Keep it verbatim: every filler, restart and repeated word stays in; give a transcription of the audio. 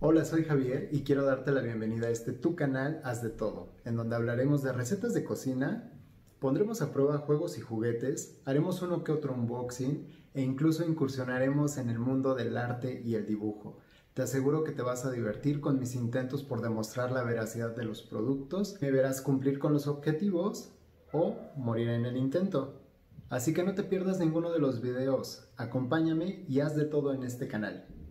Hola, soy Javier y quiero darte la bienvenida a este tu canal Haz de Todo, en donde hablaremos de recetas de cocina, pondremos a prueba juegos y juguetes, haremos uno que otro unboxing e incluso incursionaremos en el mundo del arte y el dibujo. Te aseguro que te vas a divertir con mis intentos por demostrar la veracidad de los productos, me verás cumplir con los objetivos o morir en el intento. Así que no te pierdas ninguno de los videos, acompáñame y haz de todo en este canal.